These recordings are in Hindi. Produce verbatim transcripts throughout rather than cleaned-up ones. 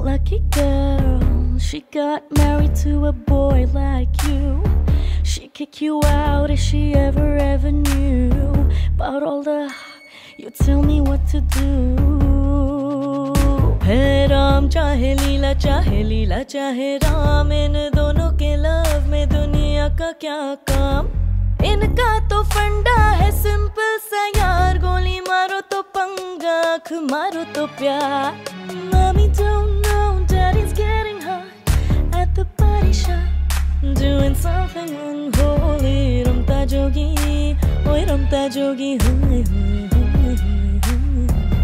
Lucky girl, she got married to a boy like you. She kick you out if she ever, ever knew about all the, you tell me what to do. है राम चाहे लीला, चाहे लीला चाहे राम, इन दोनों के लव में दुनिया का क्या काम। इनका तो फंडा है सिंपल सा यार, गोली मारो तो पंगा, आँख मारो तो प्यार। Mommy don't know daddy's getting hot at the party shop, doing something unholy। रमता जोगी, ओए रमता जोगी, हाय हाय हाय।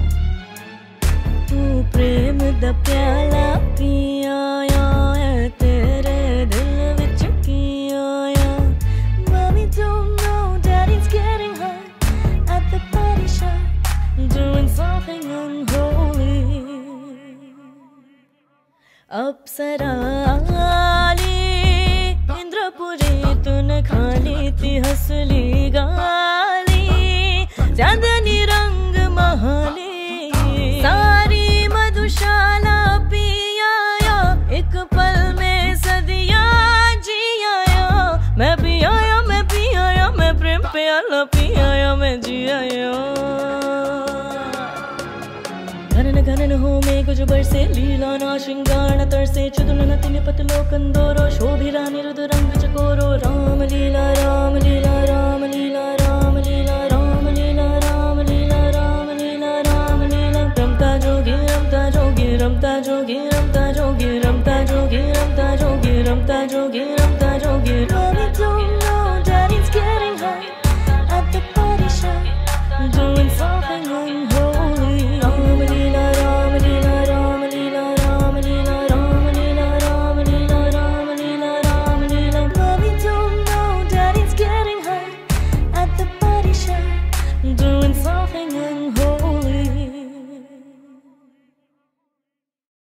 तू प्रेम दा प्याला पिया है, तेरे दिल विच की आया। Mommy don't know daddy's getting hot at the party shop, doing something unholy। अप्सरा आली इंद्रपुरी, तूने खाली थी हंसली गाली, चांदनी रंग महाली, सारी मधुशाला पिया, एक पल में सदियां जी आया। मैं भी आया, मैं भी आया, मैं प्रेम प्याला पिया, मैं जी आया। घनन घनन हो में कुछ बरसे, लीला ना श्रृंगार न तरसे, चुदुल न तिनि पतलो कंदोरो, शोभिरा निरुद रंग चकोरो। राम लीला, राम लीला, राम लीला।